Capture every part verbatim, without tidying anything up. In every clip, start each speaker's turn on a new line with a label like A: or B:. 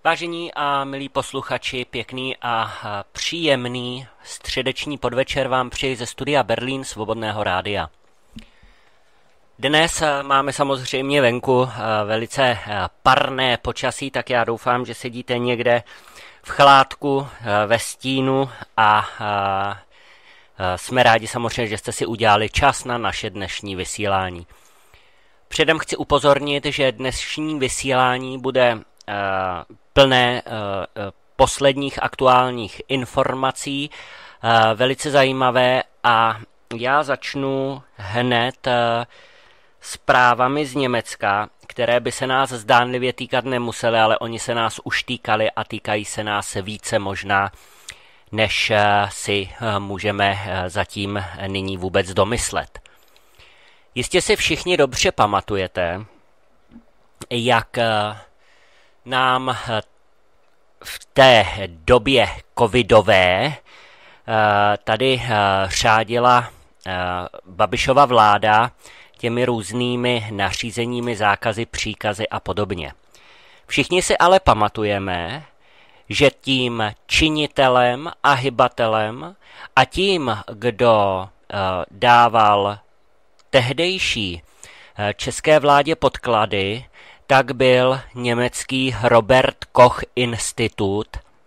A: Vážení a milí posluchači, pěkný a příjemný středeční podvečer vám přeji ze studia Berlín Svobodného rádia. Dnes máme samozřejmě venku velice parné počasí, tak já doufám, že sedíte někde v chládku, ve stínu a jsme rádi samozřejmě, že jste si udělali čas na naše dnešní vysílání. Předem chci upozornit, že dnešní vysílání bude plné posledních aktuálních informací, velice zajímavé, a já začnu hned zprávami z Německa, které by se nás zdánlivě týkat nemusely, ale oni se nás už týkali a týkají se nás více možná, než si můžeme zatím nyní vůbec domyslet. Jistě si všichni dobře pamatujete, jak nám v té době covidové tady řádila Babišova vláda těmi různými nařízeními, zákazy, příkazy a podobně. Všichni si ale pamatujeme, že tím činitelem a hybatelem a tím, kdo dával tehdejší české vládě podklady, tak byl německý Robert Koch Institut,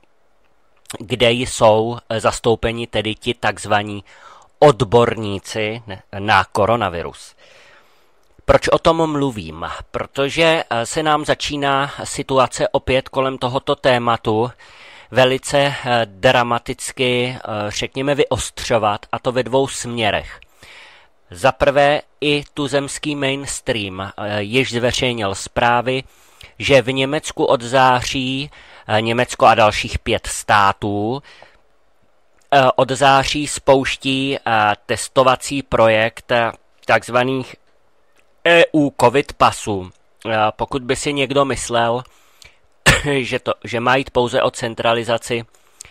A: kde jsou zastoupeni tedy ti takzvaní odborníci na koronavirus. Proč o tom mluvím? Protože se nám začíná situace opět kolem tohoto tématu velice dramaticky, řekněme, vyostřovat, a to ve dvou směrech. Za prvé i tuzemský mainstream již zveřejnil zprávy, že v Německu od září, Německo a dalších pět států, od září spouští testovací projekt takzvaných E U COVID pasů. Pokud by si někdo myslel, že, to, že má jít pouze o centralizaci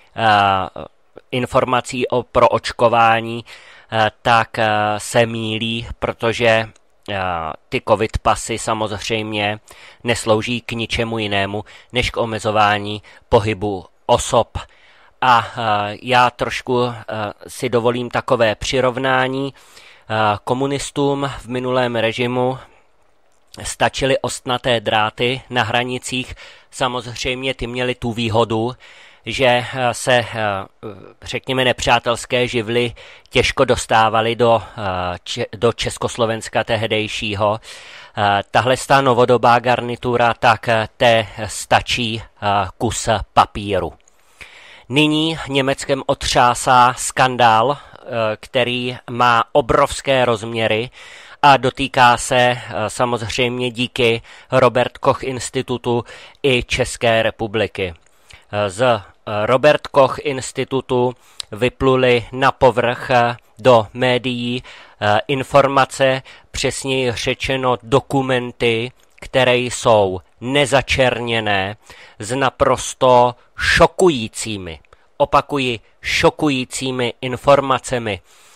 A: informací o proočkování, tak se mýlí, protože ty covid pasy samozřejmě neslouží k ničemu jinému, než k omezování pohybu osob. A já trošku si dovolím takové přirovnání. Komunistům v minulém režimu stačily ostnaté dráty na hranicích. Samozřejmě ty měly tu výhodu, že se, řekněme, nepřátelské živly těžko dostávaly do, do Československa tehdejšího. Tahle stá novodobá garnitura, tak té stačí kus papíru. Nyní Německem otřásá skandál, který má obrovské rozměry a dotýká se samozřejmě díky Robert Koch Institutu i České republiky. Z Robert Koch Institutu vypluly na povrch do médií informace, přesněji řečeno dokumenty, které jsou nezačerněné, s naprosto šokujícími, opakuji, šokujícími informacemi.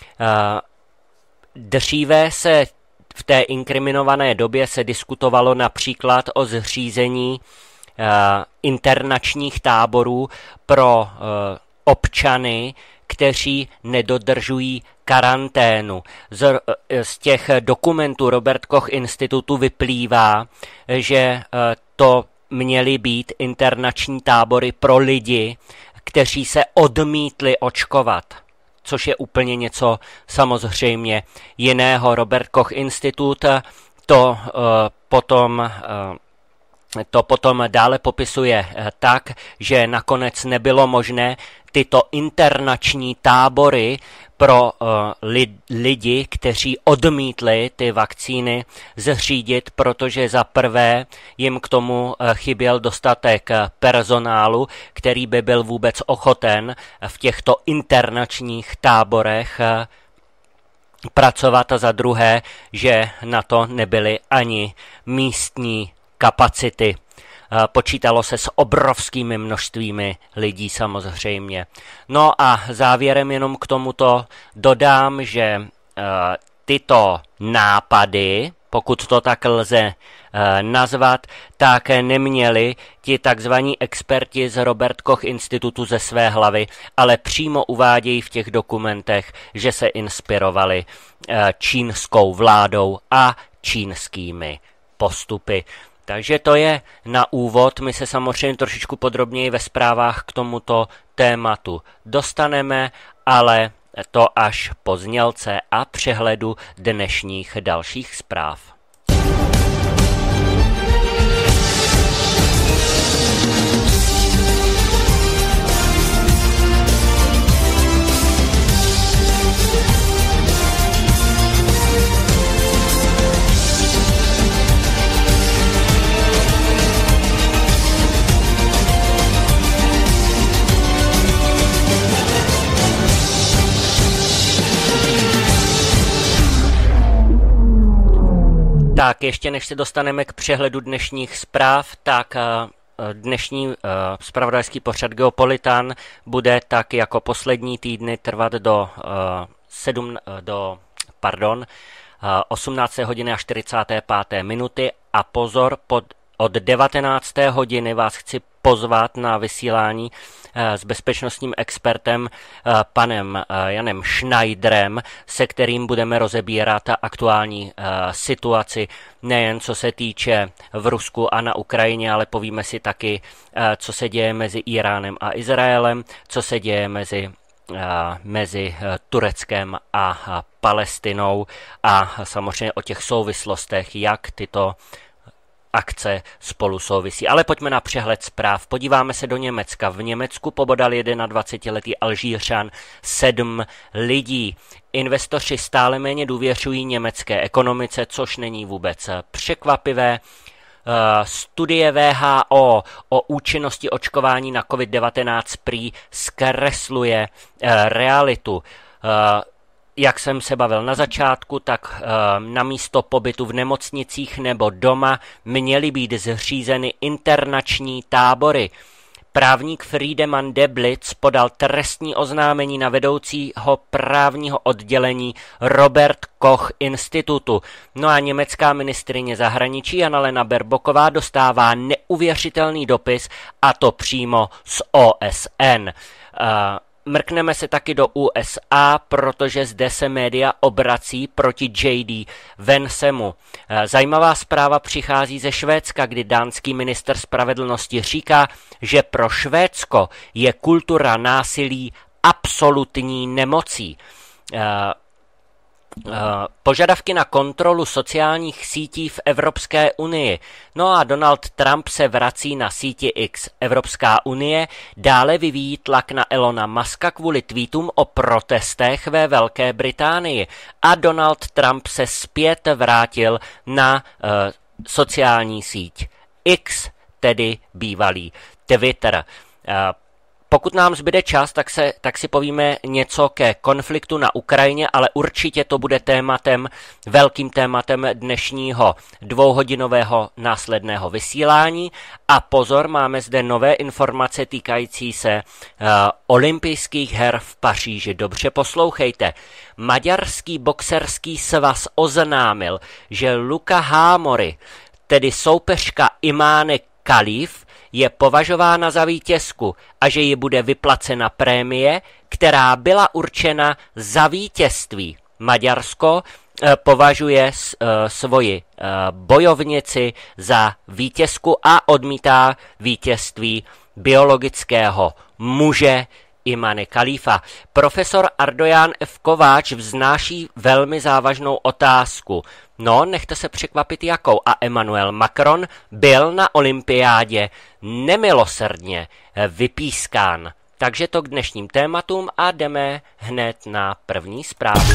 A: Dříve se v té inkriminované době se diskutovalo například o zřízení internačních táborů pro občany, kteří nedodržují karanténu. Z, z těch dokumentů Robert Koch Institutu vyplývá, že to měly být internační tábory pro lidi, kteří se odmítli očkovat, což je úplně něco samozřejmě jiného. Robert Koch Institut to uh, potom uh, To potom dále popisuje tak, že nakonec nebylo možné tyto internační tábory pro uh, li- lidi, kteří odmítli ty vakcíny, zřídit, protože za prvé jim k tomu uh, chyběl dostatek personálu, který by byl vůbec ochoten v těchto internačních táborech uh, pracovat, a za druhé, že na to nebyly ani místní kapacity. Počítalo se s obrovskými množstvími lidí samozřejmě. No a závěrem jenom k tomuto dodám, že tyto nápady, pokud to tak lze nazvat, tak neměli ti takzvaní experti z Robert Koch institutu ze své hlavy, ale přímo uvádějí v těch dokumentech, že se inspirovali čínskou vládou a čínskými postupy. Takže to je na úvod, my se samozřejmě trošičku podrobněji ve zprávách k tomuto tématu dostaneme, ale to až po znělce a přehledu dnešních dalších zpráv. Tak ještě než se dostaneme k přehledu dnešních zpráv, tak dnešní zpravodajský pořad Geopolitan bude tak jako poslední týdny trvat do, sedm, do pardon, osmnácté hodiny a čtyřicáté páté minuty a pozor, pod, od devatenácté hodiny vás chci pozvat na vysílání s bezpečnostním expertem panem Janem Schneiderem, se kterým budeme rozebírat aktuální situaci, nejen co se týče v Rusku a na Ukrajině, ale povíme si taky, co se děje mezi Iránem a Izraelem, co se děje mezi mezi Tureckem a Palestinou a samozřejmě o těch souvislostech, jak tyto akce spolu souvisí. Ale pojďme na přehled zpráv. Podíváme se do Německa. V Německu pobodal dvacetijednoletý Alžírčan sedm lidí. Investoři stále méně důvěřují německé ekonomice, což není vůbec překvapivé. Studie W H O o účinnosti očkování na covid devatenáct prý zkresluje realitu. Jak jsem se bavil na začátku, tak e, na místo pobytu v nemocnicích nebo doma měly být zřízeny internační tábory. Právník Friedemann Deblitz podal trestní oznámení na vedoucího právního oddělení Robert Koch institutu. No a německá ministryně zahraničí Annalena Baerbocková dostává neuvěřitelný dopis, a to přímo z O S N. E, Mrkneme se taky do U S A, protože zde se média obrací proti J D Vancemu. Zajímavá zpráva přichází ze Švédska, kdy dánský ministr spravedlnosti říká, že pro Švédsko je kultura násilí absolutní nemocí. Požadavky na kontrolu sociálních sítí v Evropské unii. No a Donald Trump se vrací na síti X. Evropská unie dále vyvíjí tlak na Elona Muska kvůli tweetům o protestech ve Velké Británii. A Donald Trump se zpět vrátil na uh, sociální síť X, tedy bývalý Twitter. Uh, Pokud nám zbyde čas, tak, se, tak si povíme něco ke konfliktu na Ukrajině, ale určitě to bude tématem, velkým tématem dnešního dvouhodinového následného vysílání. A pozor, máme zde nové informace týkající se uh, olympijských her v Paříži. Dobře poslouchejte. Maďarský boxerský svaz oznámil, že Luka Hámori, tedy soupeřka Imány Kalif, je považována za vítězku a že ji bude vyplacena prémie, která byla určena za vítězství. Maďarsko eh, považuje s, eh, svoji eh, bojovnici za vítězku a odmítá vítězství biologického muže Imane Kalifa. Profesor Ardojan F. Kováč vznáší velmi závažnou otázku. No, nechte se překvapit jakou. A Emmanuel Macron byl na olympiádě nemilosrdně vypískán. Takže to k dnešním tématům a jdeme hned na první zprávu.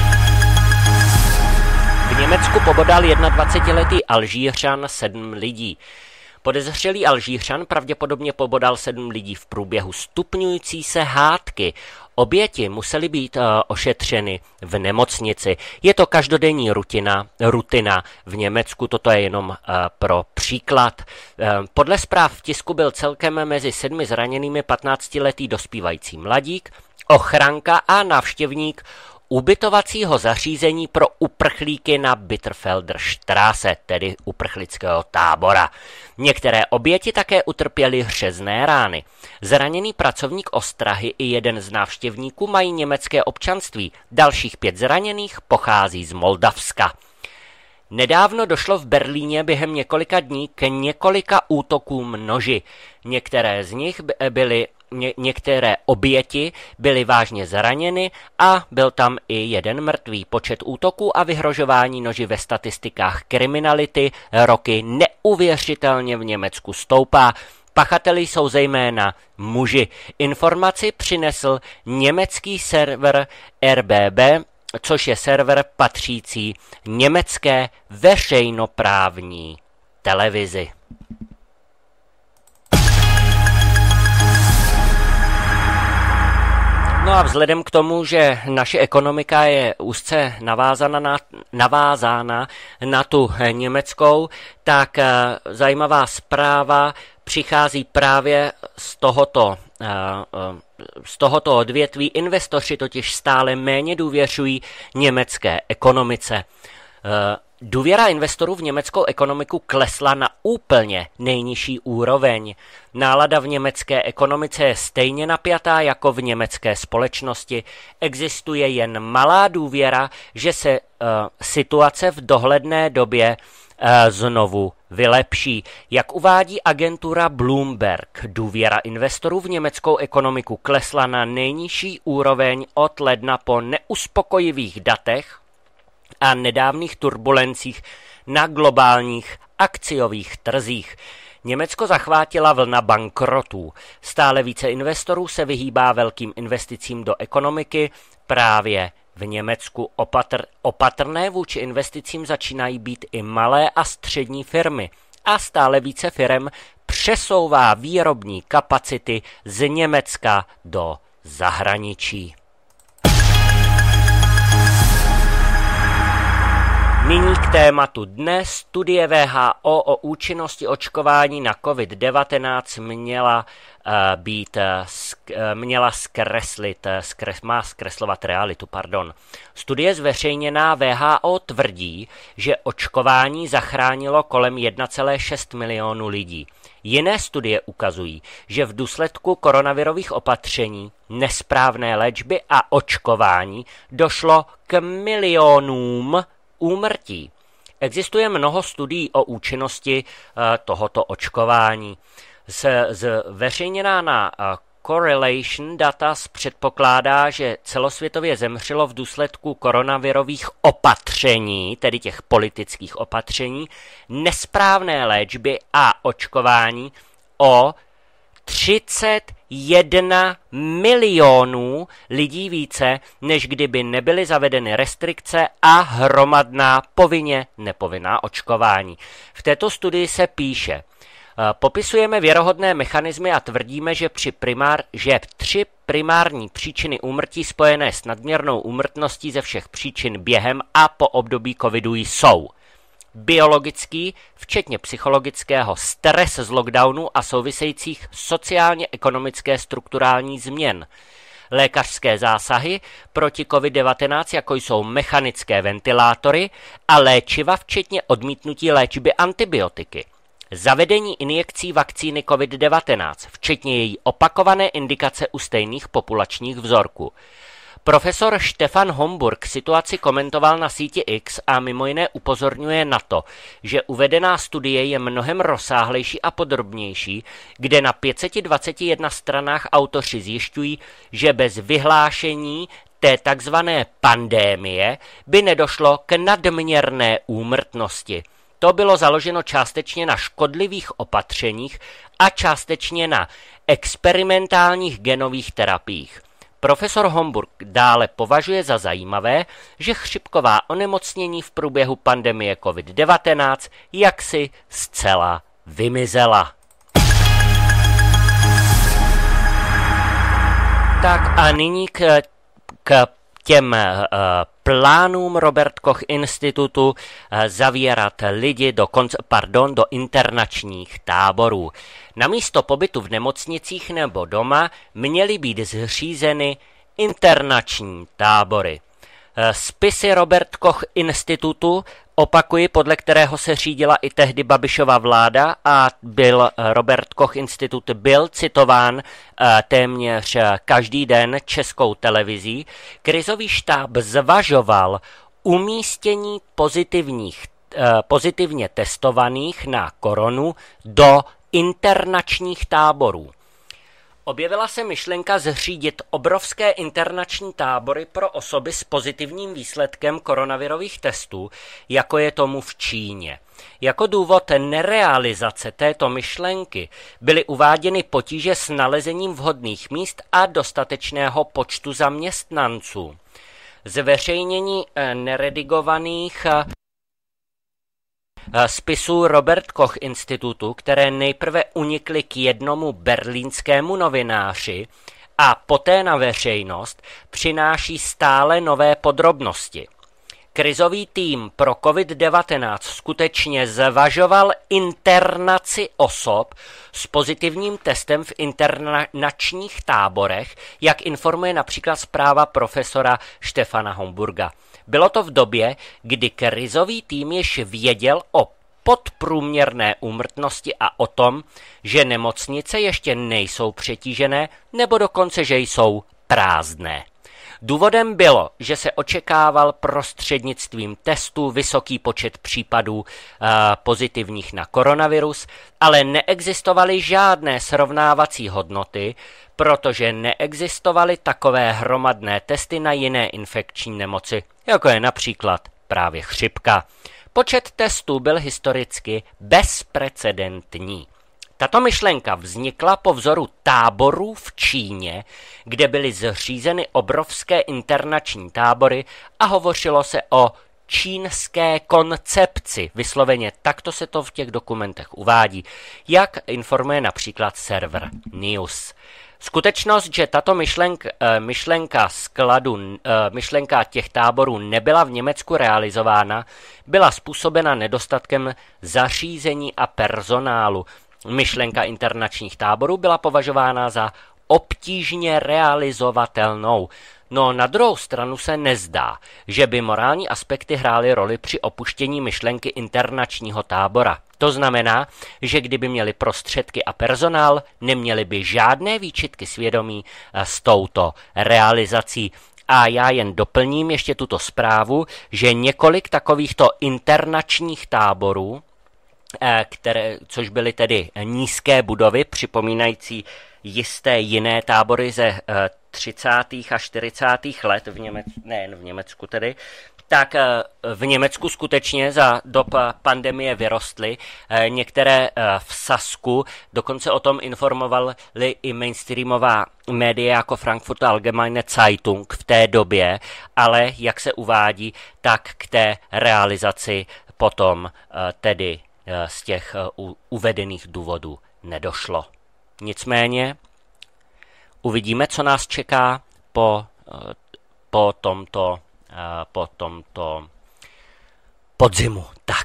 A: V Německu pobodal dvacetijednoletý Alžírčan sedm lidí. Podezřelý Alžírčan pravděpodobně pobodal sedm lidí v průběhu stupňující se hádky. Oběti musely být uh, ošetřeny v nemocnici. Je to každodenní rutina, rutina v Německu, toto je jenom uh, pro příklad. Uh, podle zpráv v tisku byl celkem mezi sedmi zraněnými patnáctiletý dospívající mladík, ochranka a návštěvník ubytovacího zařízení pro uprchlíky na Bitterfelder Straße, tedy uprchlického tábora. Některé oběti také utrpěly řezné rány. Zraněný pracovník ostrahy i jeden z návštěvníků mají německé občanství, dalších pět zraněných pochází z Moldavska. Nedávno došlo v Berlíně během několika dní k několika útokům noži. Některé z nich byly Ně- některé oběti byly vážně zraněny a byl tam i jeden mrtvý. Počet útoků a vyhrožování noži ve statistikách kriminality roky neuvěřitelně v Německu stoupá. Pachateli jsou zejména muži. Informaci přinesl německý server R B B, což je server patřící německé veřejnoprávní televizi. No a vzhledem k tomu, že naše ekonomika je úzce navázána na, navázána na tu německou, tak zajímavá zpráva přichází právě z tohoto, z tohoto odvětví. Investoři totiž stále méně důvěřují německé ekonomice. Důvěra investorů v německou ekonomiku klesla na úplně nejnižší úroveň. Nálada v německé ekonomice je stejně napjatá jako v německé společnosti. Existuje jen malá důvěra, že se uh, situace v dohledné době uh, znovu vylepší. Jak uvádí agentura Bloomberg, důvěra investorů v německou ekonomiku klesla na nejnižší úroveň od ledna po neuspokojivých datech a nedávných turbulencích na globálních akciových trzích. Německo zachvátila vlna bankrotů. Stále více investorů se vyhýbá velkým investicím do ekonomiky. Právě v Německu opatr, opatrné vůči investicím začínají být i malé a střední firmy. A stále více firem přesouvá výrobní kapacity z Německa do zahraničí. Nyní k tématu dne. Studie W H O o účinnosti očkování na covid devatenáct měla uh, být, uh, sk, uh, měla zkreslit, uh, skres, má zkreslovat realitu, pardon. Studie zveřejněná W H O tvrdí, že očkování zachránilo kolem jedna celá šest milionu lidí. Jiné studie ukazují, že v důsledku koronavirových opatření, nesprávné léčby a očkování došlo k milionům úmrtí. Existuje mnoho studií o účinnosti uh, tohoto očkování. Zveřejněná na uh, Correlation Data předpokládá, že celosvětově zemřelo v důsledku koronavirových opatření, tedy těch politických opatření, nesprávné léčby a očkování o třicet jedna milionů lidí více, než kdyby nebyly zavedeny restrikce a hromadná povinně nepovinná očkování. V této studii se píše: popisujeme věrohodné mechanismy a tvrdíme, že, při primár, že tři primární příčiny úmrtí spojené s nadměrnou úmrtností ze všech příčin během a po období covidu jsou biologický, včetně psychologického, stres z lockdownu a souvisejících sociálně-ekonomické strukturální změn, lékařské zásahy proti covid devatenáct, jako jsou mechanické ventilátory a léčiva, včetně odmítnutí léčby antibiotiky, zavedení injekcí vakcíny covid devatenáct, včetně její opakované indikace u stejných populačních vzorků. Profesor Stefan Homburg situaci komentoval na síti X a mimo jiné upozorňuje na to, že uvedená studie je mnohem rozsáhlejší a podrobnější, kde na pět set dvacet jedna stranách autoři zjišťují, že bez vyhlášení té takzvané pandémie by nedošlo k nadměrné úmrtnosti. To bylo založeno částečně na škodlivých opatřeních a částečně na experimentálních genových terapiích. Profesor Homburg dále považuje za zajímavé, že chřipková onemocnění v průběhu pandemie covid devatenáct jaksi zcela vymizela. Tak a nyní k, k těm uh, plánům Robert Koch institutu uh, zavírat lidi do, konc- pardon, do internačních táborů. Namísto pobytu v nemocnicích nebo doma měly být zřízeny internační tábory. Spisy Robert Koch institutu, opakuji, podle kterého se řídila i tehdy Babišova vláda a byl Robert Koch institut byl citován téměř každý den Českou televizí. Krizový štáb zvažoval umístění pozitivních, pozitivně testovaných na koronu do internačních táborů. Objevila se myšlenka zřídit obrovské internační tábory pro osoby s pozitivním výsledkem koronavirových testů, jako je tomu v Číně. Jako důvod nerealizace této myšlenky byly uváděny potíže s nalezením vhodných míst a dostatečného počtu zaměstnanců. Zveřejnění neredigovaných spisů Robert Koch institutu, které nejprve unikly k jednomu berlínskému novináři a poté na veřejnost, přináší stále nové podrobnosti. Krizový tým pro covid devatenáct skutečně zvažoval internaci osob s pozitivním testem v internačních táborech, jak informuje například zpráva profesora Štefana Homburga. Bylo to v době, kdy krizový tým již věděl o podprůměrné úmrtnosti a o tom, že nemocnice ještě nejsou přetížené nebo dokonce, že jsou prázdné. Důvodem bylo, že se očekával prostřednictvím testů vysoký počet případů e, pozitivních na koronavirus, ale neexistovaly žádné srovnávací hodnoty, protože neexistovaly takové hromadné testy na jiné infekční nemoci, jako je například právě chřipka. Počet testů byl historicky bezprecedentní. Tato myšlenka vznikla po vzoru táborů v Číně, kde byly zřízeny obrovské internační tábory a hovořilo se o čínské koncepci. Vysloveně takto se to v těch dokumentech uvádí, jak informuje například server News. Skutečnost, že tato myšlenka, myšlenka skladu, myšlenka těch táborů nebyla v Německu realizována, byla způsobena nedostatkem zařízení a personálu. Myšlenka internačních táborů byla považována za obtížně realizovatelnou. No na druhou stranu se nezdá, že by morální aspekty hrály roli při opuštění myšlenky internačního tábora. To znamená, že kdyby měli prostředky a personál, neměli by žádné výčitky svědomí s touto realizací. A já jen doplním ještě tuto zprávu, že několik takovýchto internačních táborů, které, což byly tedy nízké budovy, připomínající jisté jiné tábory ze třicátých a čtyřicátých let v Německu, nejen v Německu tedy, tak v Německu skutečně za dob pandemie vyrostly. Některé v Sasku, dokonce o tom informovaly i mainstreamová média jako Frankfurter Allgemeine Zeitung v té době, ale jak se uvádí, tak k té realizaci potom tedy z těch uvedených důvodů nedošlo. Nicméně uvidíme, co nás čeká po, po tomto po tomto podzimu. Tak.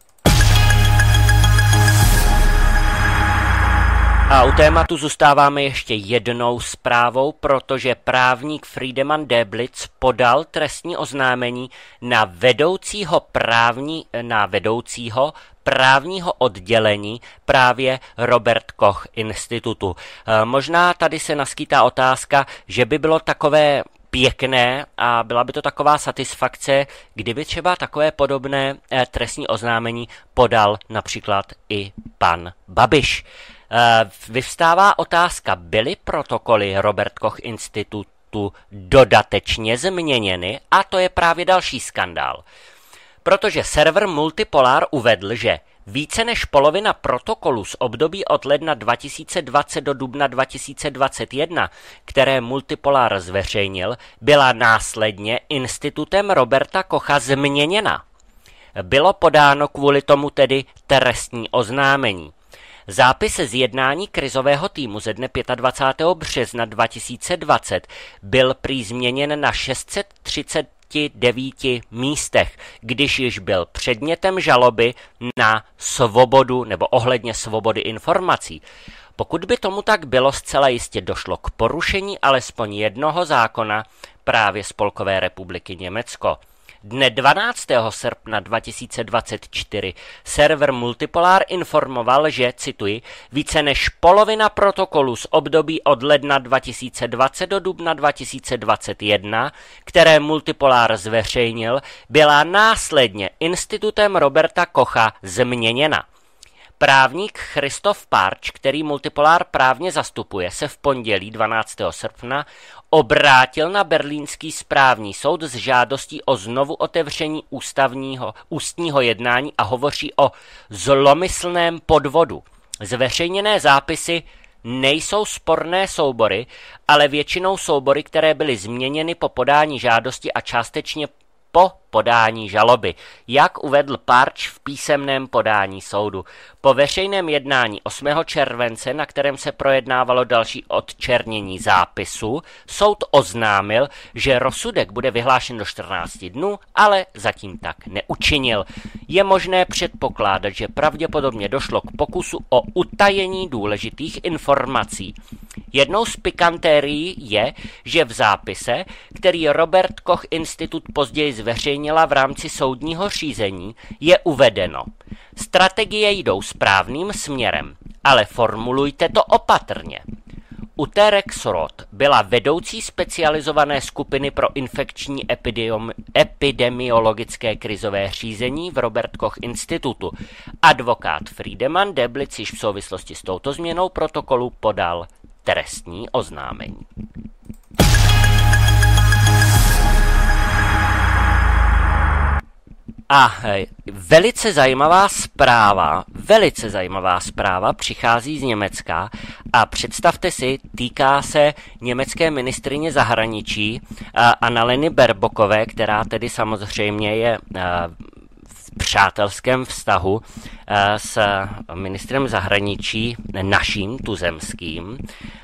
A: A u tématu zůstáváme ještě jednou zprávou, protože právník Friedemann Deblitz podal trestní oznámení na vedoucího, právní, na vedoucího právního oddělení právě Robert Koch institutu. E, možná tady se naskýtá otázka, že by bylo takové pěkné a byla by to taková satisfakce, kdyby třeba takové podobné e, trestní oznámení podal například i pan Babiš. E, vyvstává otázka, byly protokoly Robert Koch institutu dodatečně změněny, a to je právě další skandál. Protože server Multipolar uvedl, že více než polovina protokolů z období od ledna dva tisíce dvacet do dubna dva tisíce dvacet jedna, které Multipolar zveřejnil, byla následně institutem Roberta Kocha změněna. Bylo podáno kvůli tomu tedy trestní oznámení. Zápis z jednání krizového týmu ze dne dvacátého pátého března dva tisíce dvacet byl prý změněn na šest set třicet devět místech, když již byl předmětem žaloby na svobodu nebo ohledně svobody informací. Pokud by tomu tak bylo, zcela jistě došlo k porušení alespoň jednoho zákona, právě Spolkové republiky Německo. Dne dvanáctého srpna dva tisíce dvacet čtyři server Multipolar informoval, že, cituji, více než polovina protokolů z období od ledna dva tisíce dvacet do dubna dva tisíce dvacet jedna, které Multipolar zveřejnil, byla následně institutem Roberta Kocha změněna. Právník Christoph Parch, který Multipolar právně zastupuje, se v pondělí dvanáctého srpna obrátil na berlínský správní soud s žádostí o znovu otevření ústavního, ústního jednání a hovoří o zlomyslném podvodu. Zveřejněné zápisy nejsou sporné soubory, ale většinou soubory, které byly změněny po podání žádosti a částečně po podání žaloby, jak uvedl Parch v písemném podání soudu. Po veřejném jednání osmého července, na kterém se projednávalo další odčernění zápisu, soud oznámil, že rozsudek bude vyhlášen do čtrnácti dnů, ale zatím tak neučinil. Je možné předpokládat, že pravděpodobně došlo k pokusu o utajení důležitých informací. Jednou z pikantérií je, že v zápise, který Robert Koch Institut později zveřejnila v rámci soudního řízení, je uvedeno: strategie jdou správným směrem, ale formulujte to opatrně. Ute Rexroth byla vedoucí specializované skupiny pro infekční epidemiologické krizové řízení v Robert Koch Institutu. Advokát Friedemann Deblitz již v souvislosti s touto změnou protokolu podal trestní oznámení. A velice zajímavá zpráva, velice zajímavá zpráva přichází z Německa a představte si, týká se německé ministryně zahraničí Annaleny Baerbockové, která tedy samozřejmě je v přátelském vztahu s ministrem zahraničí naším tuzemským.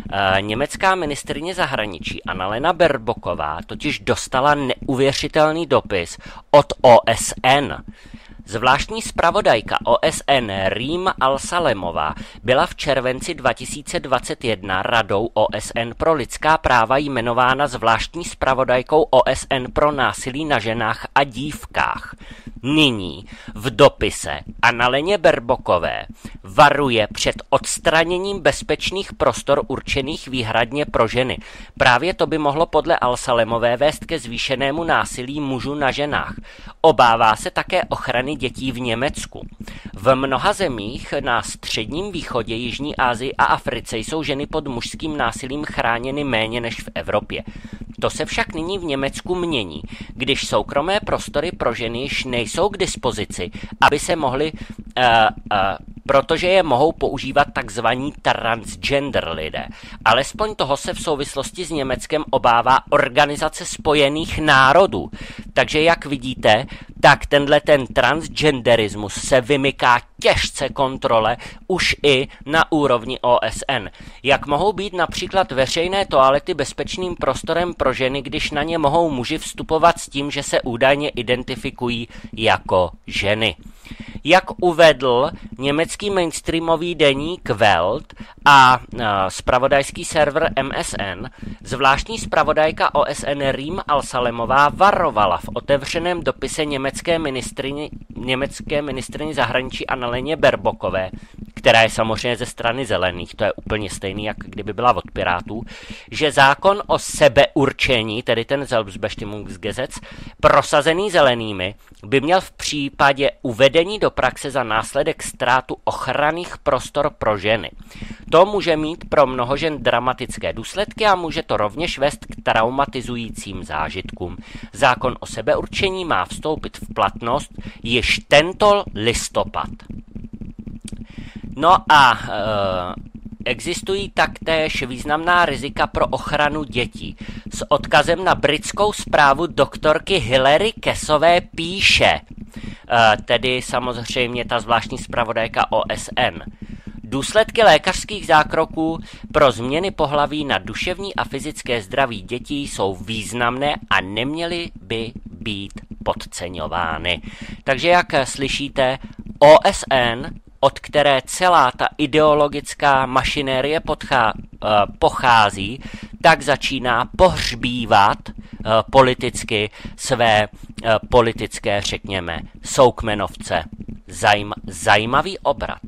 A: Německá ministryně zahraničí Annalena Baerbocková totiž dostala neuvěřitelný dopis od O S N. Zvláštní zpravodajka O S N Rima Al-Salemová byla v červenci dva tisíce dvacet jedna Radou O S N pro lidská práva jmenována zvláštní zpravodajkou O S N pro násilí na ženách a dívkách. Nyní v dopise Annaleně Baerbockové varuje před odstraněním bezpečných prostor určených výhradně pro ženy. Právě to by mohlo podle Al-Salemové vést ke zvýšenému násilí mužů na ženách. Obává se také ochrany dětí v Německu. V mnoha zemích na Středním východě, Jižní Asii a Africe jsou ženy pod mužským násilím chráněny méně než v Evropě. To se však nyní v Německu mění, když soukromé prostory pro ženy již nejsou k dispozici, aby se mohly, uh, uh, protože je mohou používat takzvaní transgender lidé. Alespoň toho se v souvislosti s Německem obává Organizace spojených národů. Takže jak vidíte, tak tenhle ten transgenderismus se vymyká těžce kontrole už i na úrovni O S N. Jak mohou být například veřejné toalety bezpečným prostorem pro ženy, když na ně mohou muži vstupovat s tím, že se údajně identifikují jako ženy. Jak uvedl německý mainstreamový deník Welt a zpravodajský server M S N, zvláštní zpravodajka O S N Rima Al-Salemová varovala v otevřeném dopise německé ministryni, německé ministryni zahraničí Annaleně Baerbockové, která je samozřejmě ze strany zelených, to je úplně stejný, jak kdyby byla od Pirátů, že zákon o sebeurčení, tedy ten Selbstbestimmungsgesetz, prosazený zelenými, by měl v případě uvedení do praxe za následek ztrátu ochranných prostor pro ženy. To může mít pro mnoho žen dramatické důsledky a může to rovněž vést k traumatizujícím zážitkům. Zákon o sebeurčení má vstoupit v platnost již tento listopad. No a e, existují taktéž významná rizika pro ochranu dětí. S odkazem na britskou zprávu doktorky Hilary Kessové píše, e, tedy samozřejmě ta zvláštní zpravodajka O S N. Důsledky lékařských zákroků pro změny pohlaví na duševní a fyzické zdraví dětí jsou významné a neměly by být podceňovány. Takže jak slyšíte, O S N, od které celá ta ideologická mašinérie podchá, uh, pochází, tak začíná pohřbívat politicky své politické, řekněme, soukmenovce. Zajm, zajímavý obrat.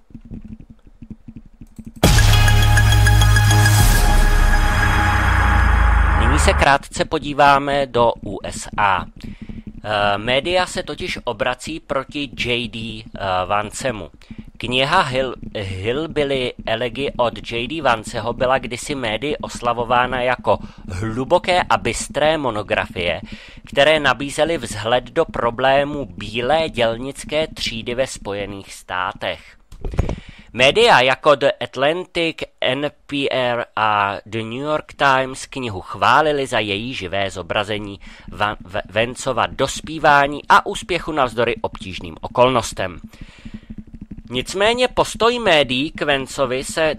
A: Nyní se krátce podíváme do U S A. Média se totiž obrací proti J D Vancemu. Kniha Hill, Hillbilly Elegy od J D Vanceho byla kdysi médii oslavována jako hluboké a bystré monografie, které nabízely vzhled do problémů bílé dělnické třídy ve Spojených státech. Média jako The Atlantic, N P R a The New York Times knihu chválili za její živé zobrazení Vancova dospívání a úspěchu navzdory obtížným okolnostem. Nicméně postoj médií k Vanceovi se,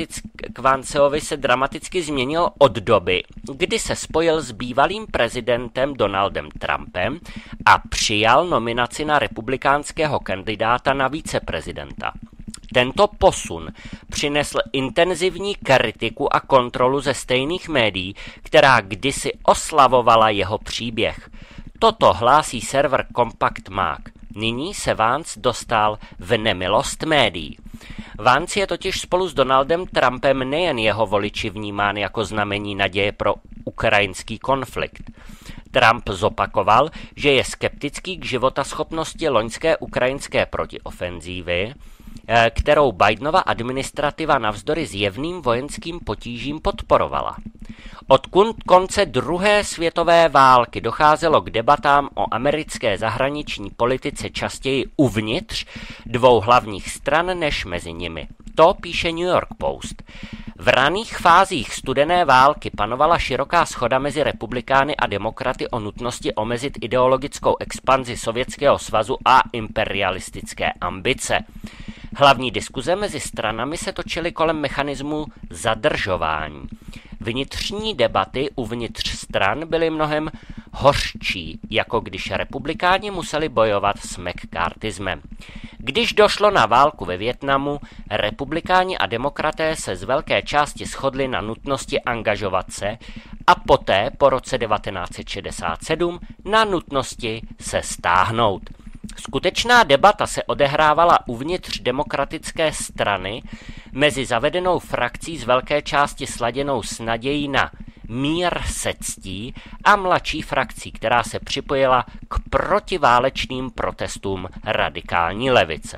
A: k Vanceovi se dramaticky změnil od doby, kdy se spojil s bývalým prezidentem Donaldem Trumpem a přijal nominaci na republikánského kandidáta na viceprezidenta. Tento posun přinesl intenzivní kritiku a kontrolu ze stejných médií, která kdysi oslavovala jeho příběh. Toto hlásí server Compact Mag. Nyní se Vance dostal v nemilost médií. Vance je totiž spolu s Donaldem Trumpem nejen jeho voliči vnímán jako znamení naděje pro ukrajinský konflikt. Trump zopakoval, že je skeptický k životaschopnosti loňské ukrajinské protiofenzívy, kterou Bidenova administrativa navzdory zjevným vojenským potížím podporovala. Od konce druhé světové války docházelo k debatám o americké zahraniční politice častěji uvnitř dvou hlavních stran než mezi nimi. To píše New York Post. V raných fázích studené války panovala široká shoda mezi republikány a demokraty o nutnosti omezit ideologickou expanzi Sovětského svazu a imperialistické ambice. Hlavní diskuze mezi stranami se točily kolem mechanismu zadržování. Vnitřní debaty uvnitř stran byly mnohem hořčí, jako když republikáni museli bojovat s McCarthyismem. Když došlo na válku ve Vietnamu, republikáni a demokraté se z velké části shodli na nutnosti angažovat se a poté po roce devatenáct set šedesát sedm na nutnosti se stáhnout. Skutečná debata se odehrávala uvnitř demokratické strany mezi zavedenou frakcí z velké části sladěnou s nadějí na mír se ctí a mladší frakcí, která se připojila k protiválečným protestům radikální levice.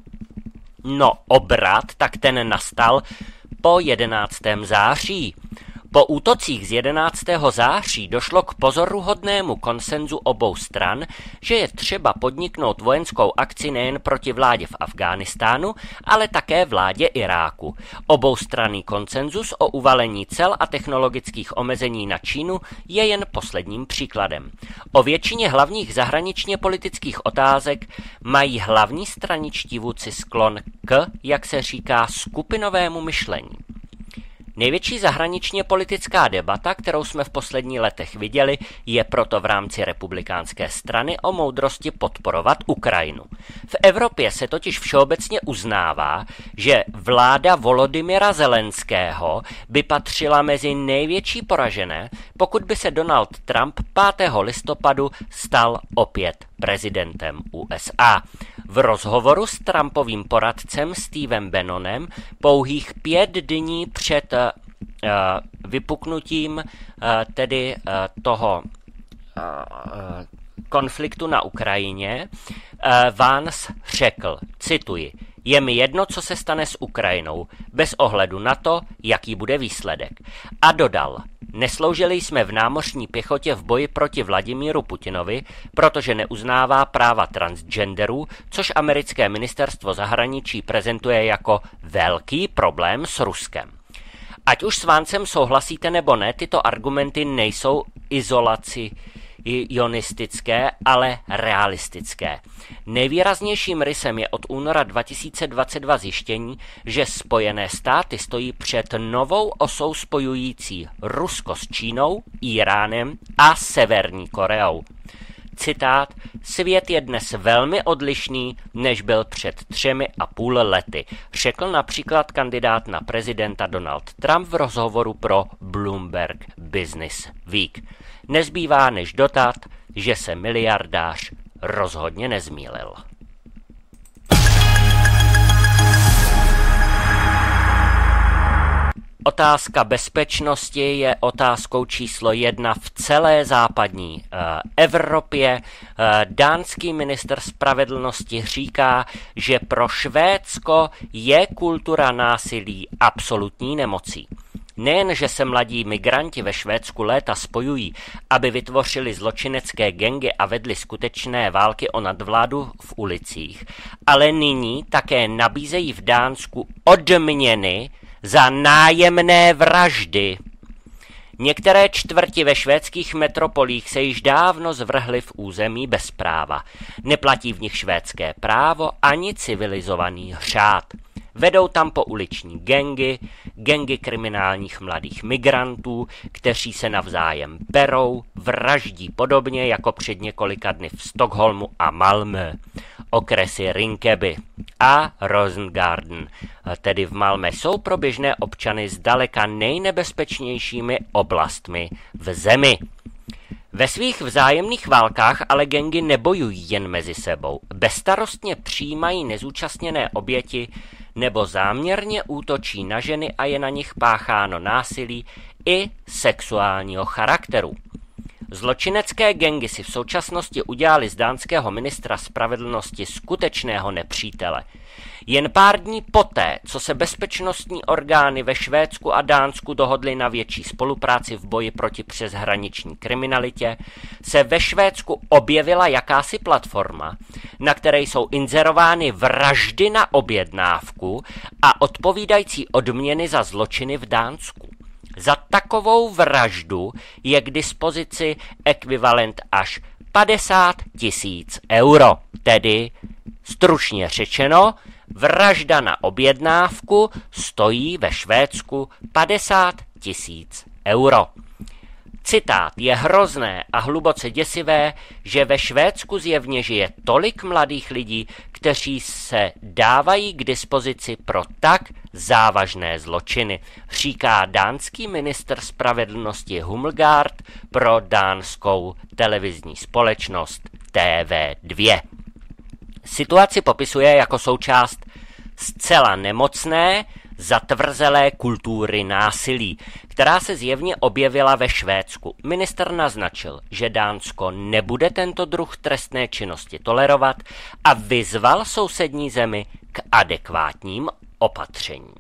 A: No obrat, tak ten nastal po jedenáctého září. Po útocích z jedenáctého září došlo k pozoruhodnému konsenzu obou stran, že je třeba podniknout vojenskou akci nejen proti vládě v Afghánistánu, ale také vládě Iráku. Oboustranný konsenzus o uvalení cel a technologických omezení na Čínu je jen posledním příkladem. O většině hlavních zahraničně politických otázek mají hlavní straničtí vůdci sklon k, jak se říká, skupinovému myšlení. Největší zahraničně politická debata, kterou jsme v posledních letech viděli, je proto v rámci republikánské strany o moudrosti podporovat Ukrajinu. V Evropě se totiž všeobecně uznává, že vláda Volodymyra Zelenského by patřila mezi největší poražené, pokud by se Donald Trump pátého listopadu stal opět prezidentem U S A. V rozhovoru s Trumpovým poradcem Stevem Bannonem pouhých pět dní před uh, vypuknutím uh, tedy uh, toho uh, konfliktu na Ukrajině uh, Vance řekl, cituji, je mi jedno, co se stane s Ukrajinou, bez ohledu na to, jaký bude výsledek. A dodal, nesloužili jsme v námořní pěchotě v boji proti Vladimíru Putinovi, protože neuznává práva transgenderů, což americké ministerstvo zahraničí prezentuje jako velký problém s Ruskem. Ať už s Vancem souhlasíte nebo ne, tyto argumenty nejsou izolaci ionistické, ale realistické. Nejvýraznějším rysem je od února dva tisíce dvacet dva zjištění, že Spojené státy stojí před novou osou spojující Rusko s Čínou, Iránem a Severní Koreou. Citát: svět je dnes velmi odlišný, než byl před třemi a půl lety, řekl například kandidát na prezidenta Donald Trump v rozhovoru pro Bloomberg Business Week. Nezbývá než dodat, že se miliardář rozhodně nezmýlil. Otázka bezpečnosti je otázkou číslo jedna v celé západní uh, Evropě. Uh, dánský ministr spravedlnosti říká, že pro Švédsko je kultura násilí absolutní nemocí. Nejen, že se mladí migranti ve Švédsku léta spojují, aby vytvořili zločinecké gangy a vedli skutečné války o nadvládu v ulicích, ale nyní také nabízejí v Dánsku odměny za nájemné vraždy. Některé čtvrti ve švédských metropolích se již dávno zvrhly v území bez práva. Neplatí v nich švédské právo ani civilizovaný řád. Vedou tam pouliční gangy, gangy kriminálních mladých migrantů, kteří se navzájem berou, vraždí podobně jako před několika dny v Stockholmu a Malmö. Okresy Rinkeby a Rosengarten, tedy v Malmö, jsou pro běžné občany zdaleka nejnebezpečnějšími oblastmi v zemi. Ve svých vzájemných válkách ale gangy nebojují jen mezi sebou. Bezstarostně přijímají nezúčastněné oběti nebo záměrně útočí na ženy a je na nich pácháno násilí i sexuálního charakteru. Zločinecké gangy si v současnosti udělali z dánského ministra spravedlnosti skutečného nepřítele. Jen pár dní poté, co se bezpečnostní orgány ve Švédsku a Dánsku dohodly na větší spolupráci v boji proti přeshraniční kriminalitě, se ve Švédsku objevila jakási platforma, na které jsou inzerovány vraždy na objednávku a odpovídající odměny za zločiny v Dánsku. Za takovou vraždu je k dispozici ekvivalent až padesát tisíc euro, tedy stručně řečeno, vražda na objednávku stojí ve Švédsku padesát tisíc euro. Citát: je hrozné a hluboce děsivé, že ve Švédsku zjevně žije tolik mladých lidí, kteří se dávají k dispozici pro tak závažné zločiny, říká dánský ministr spravedlnosti Hummelgaard pro dánskou televizní společnost T V dva. Situaci popisuje jako součást zcela nemocné, zatvrzelé kultury násilí, která se zjevně objevila ve Švédsku. Ministr naznačil, že Dánsko nebude tento druh trestné činnosti tolerovat a vyzval sousední zemi k adekvátním opatřením.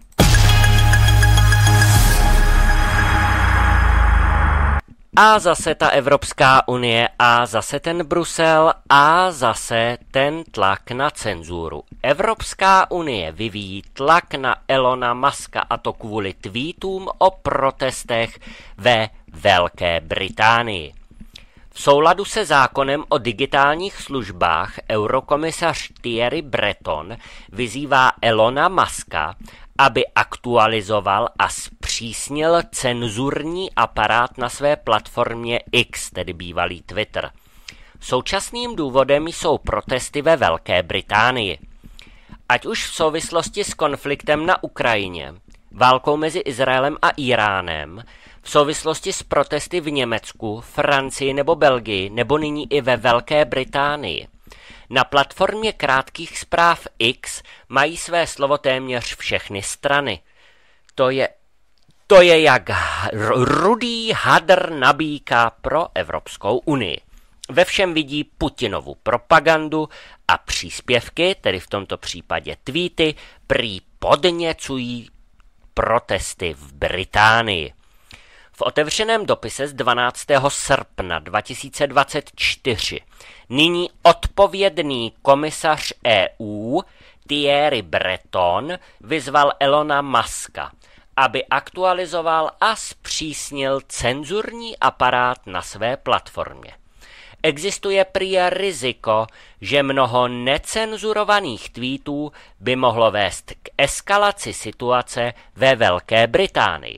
A: A zase ta Evropská unie a zase ten Brusel a zase ten tlak na cenzuru. Evropská unie vyvíjí tlak na Elona Muska, a to kvůli tweetům o protestech ve Velké Británii. V souladu se zákonem o digitálních službách eurokomisař Thierry Breton vyzývá Elona Muska, aby aktualizoval a zpřísnil cenzurní aparát na své platformě X, tedy bývalý Twitter. Současným důvodem jsou protesty ve Velké Británii. Ať už v souvislosti s konfliktem na Ukrajině, válkou mezi Izraelem a Íránem, v souvislosti s protesty v Německu, Francii nebo Belgii, nebo nyní i ve Velké Británii. Na platformě krátkých zpráv X mají své slovo téměř všechny strany. To je, to je jak rudý hadr na býka pro Evropskou unii. Ve všem vidí Putinovu propagandu a příspěvky, tedy v tomto případě tweety, prý podněcují protesty v Británii. V otevřeném dopise z dvanáctého srpna dva tisíce dvacet čtyři nyní odpovědný komisař E U Thierry Breton vyzval Elona Muska, aby aktualizoval a zpřísnil cenzurní aparát na své platformě. Existuje prý riziko, že mnoho necenzurovaných tweetů by mohlo vést k eskalaci situace ve Velké Británii.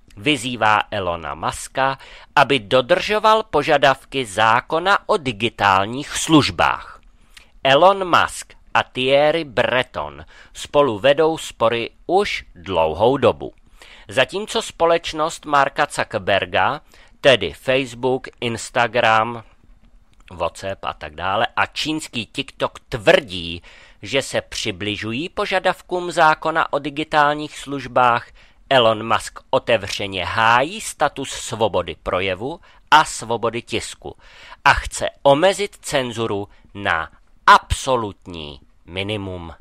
A: vyzývá Elona Muska, aby dodržoval požadavky zákona o digitálních službách. Elon Musk a Thierry Breton spolu vedou spory už dlouhou dobu. Zatímco společnost Marka Zuckerberga, tedy Facebook, Instagram, WhatsApp a tak dále, a čínský TikTok tvrdí, že se přibližují požadavkům zákona o digitálních službách, Elon Musk otevřeně hájí status svobody projevu a svobody tisku a chce omezit cenzuru na absolutní minimum.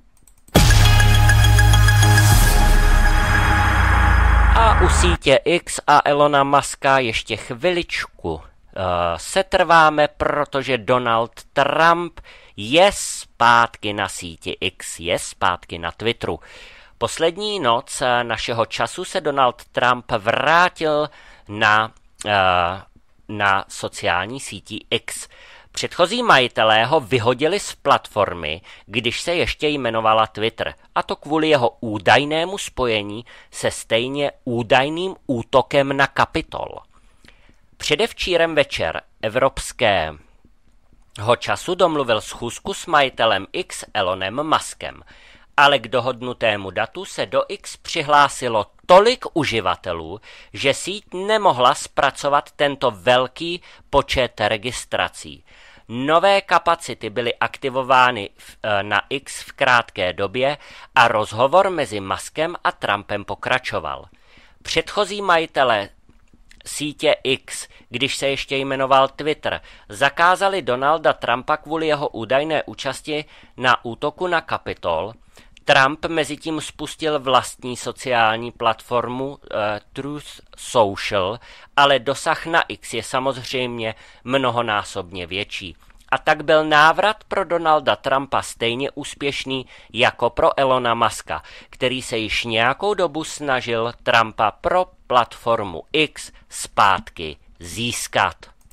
A: A u sítě X a Elona Muska ještě chviličku uh, setrváme, protože Donald Trump je zpátky na síti X, je zpátky na Twitteru. Poslední noc našeho času se Donald Trump vrátil na, uh, na sociální síti X. Předchozí majitelé ho vyhodili z platformy, když se ještě jmenovala Twitter, a to kvůli jeho údajnému spojení se stejně údajným útokem na Kapitol. Předevčírem večer evropského času domluvil schůzku s majitelem X Elonem Muskem, ale k dohodnutému datu se do X přihlásilo tolik uživatelů, že síť nemohla zpracovat tento velký počet registrací. Nové kapacity byly aktivovány na X v krátké době a rozhovor mezi Muskem a Trumpem pokračoval. Předchozí majitelé sítě X, když se ještě jmenoval Twitter, zakázali Donalda Trumpa kvůli jeho údajné účasti na útoku na Kapitol. Trump mezitím spustil vlastní sociální platformu uh, Truth Social, ale dosah na X je samozřejmě mnohonásobně větší. A tak byl návrat pro Donalda Trumpa stejně úspěšný jako pro Elona Muska, který se již nějakou dobu snažil Trumpa pro platformu X zpátky získat.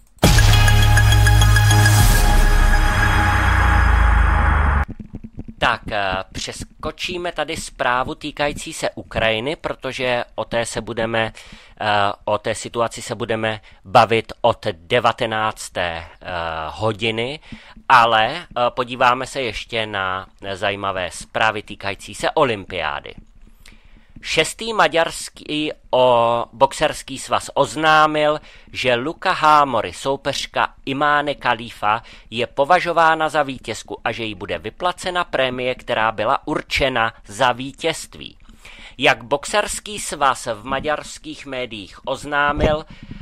A: Tak, přeskočíme tady zprávu týkající se Ukrajiny, protože o té se budeme, o té situaci se budeme bavit od devatenácté hodiny, ale podíváme se ještě na zajímavé zprávy týkající se olympiády. Šestý maďarský o boxerský svaz oznámil, že Luka Hámori, soupeřka Imáne Kalifa, je považována za vítězku a že jí bude vyplacena prémie, která byla určena za vítězství. Jak boxerský svaz v maďarských médiích oznámil,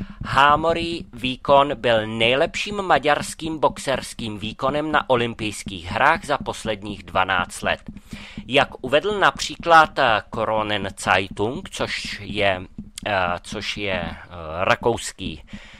A: Hámori výkon byl nejlepším maďarským boxerským výkonem na olympijských hrách za posledních dvanáct let. Jak uvedl například Kronen Zeitung, což je, což je rakouský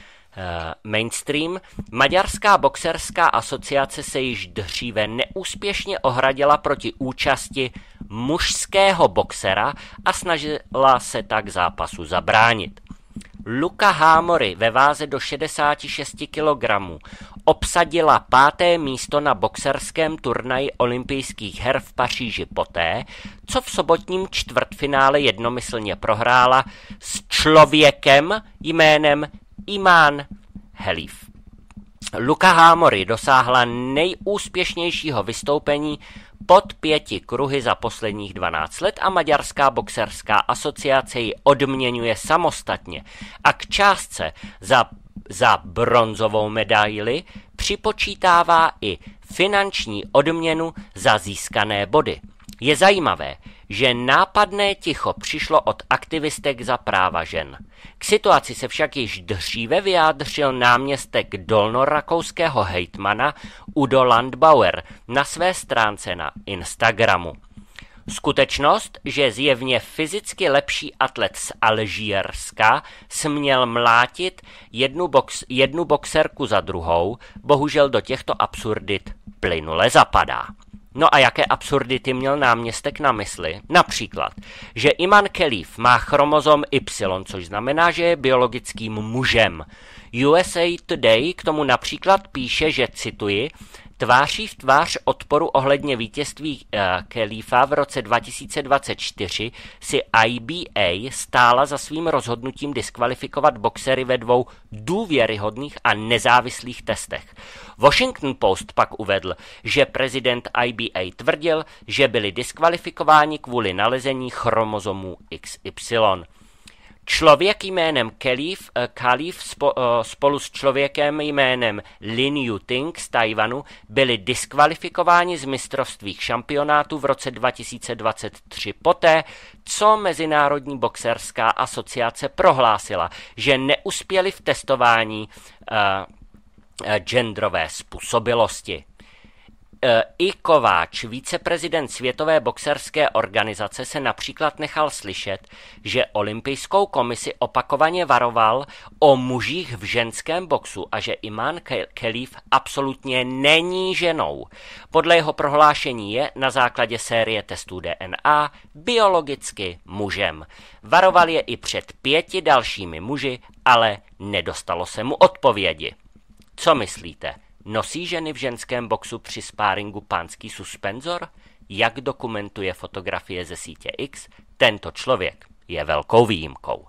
A: mainstream, maďarská boxerská asociace se již dříve neúspěšně ohradila proti účasti mužského boxera a snažila se tak zápasu zabránit. Luka Hámori ve váze do šedesáti šesti kilogramů obsadila páté místo na boxerském turnaji olympijských her v Paříži poté, co v sobotním čtvrtfinále jednomyslně prohrála s člověkem jménem Imán Helif. Luka Hámori dosáhla nejúspěšnějšího vystoupení pod pěti kruhy za posledních dvanáct let a maďarská boxerská asociace ji odměňuje samostatně a k částce za, za bronzovou medaili připočítává i finanční odměnu za získané body. Je zajímavé, že nápadné ticho přišlo od aktivistek za práva žen. K situaci se však již dříve vyjádřil náměstek dolnorakouského hejtmana Udo Landbauer na své stránce na Instagramu. Skutečnost, že zjevně fyzicky lepší atlet z Alžírska směl mlátit jednu, box, jednu boxerku za druhou, bohužel do těchto absurdit plynule zapadá. No a jaké absurdity měl náměstek na mysli? Například, že Imán Khalif má chromozom Y, což znamená, že je biologickým mužem. U S A Today k tomu například píše, že, cituji, Tváří v tvář odporu ohledně vítězství uh, Khalifa v roce dva tisíce dvacet čtyři si I B A stála za svým rozhodnutím diskvalifikovat boxery ve dvou důvěryhodných a nezávislých testech. Washington Post pak uvedl, že prezident I B A tvrdil, že byli diskvalifikováni kvůli nalezení chromozomů X Y. Člověk jménem Khalif, Khalif spo, spolu s člověkem jménem Lin Yuting z Tajvanu byli diskvalifikováni z mistrovství šampionátu v roce dva tisíce dvacet tři poté, co Mezinárodní boxerská asociace prohlásila, že neuspěli v testování uh, uh, genderové způsobilosti. I Kováč, viceprezident Světové boxerské organizace, se například nechal slyšet, že olympijskou komisi opakovaně varoval o mužích v ženském boxu a že Imán Khalif absolutně není ženou. Podle jeho prohlášení je na základě série testů D N A biologicky mužem. Varoval je i před pěti dalšími muži, ale nedostalo se mu odpovědi. Co myslíte? Nosí ženy v ženském boxu při spáringu pánský suspenzor? Jak dokumentuje fotografie ze sítě X, tento člověk je velkou výjimkou.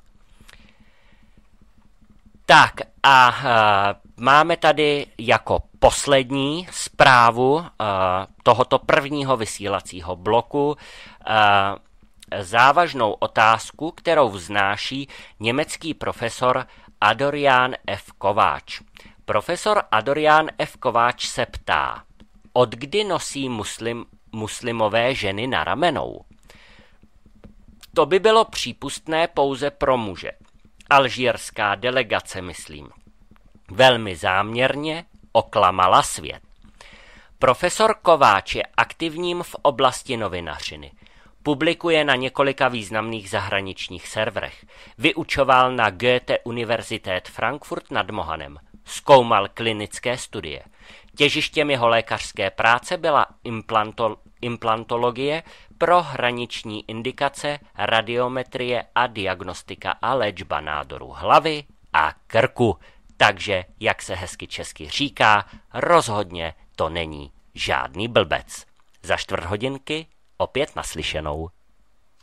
A: Tak a uh, máme tady jako poslední zprávu uh, tohoto prvního vysílacího bloku uh, závažnou otázku, kterou vznáší německý profesor Adorian F. Kováč. Profesor Adorian F. Kováč se ptá, od kdy nosí muslim, muslimové ženy na ramenou? To by bylo přípustné pouze pro muže. Alžírská delegace, myslím, velmi záměrně oklamala svět. Profesor Kováč je aktivním v oblasti novinařiny. Publikuje na několika významných zahraničních serverech. Vyučoval na Goethe-Universität Frankfurt nad Mohanem. Zkoumal klinické studie. Těžištěm jeho lékařské práce byla implanto- implantologie pro hraniční indikace, radiometrie a diagnostika a léčba nádorů hlavy a krku. Takže, jak se hezky česky říká, rozhodně to není žádný blbec. Za čtvrt hodinky opět naslyšenou.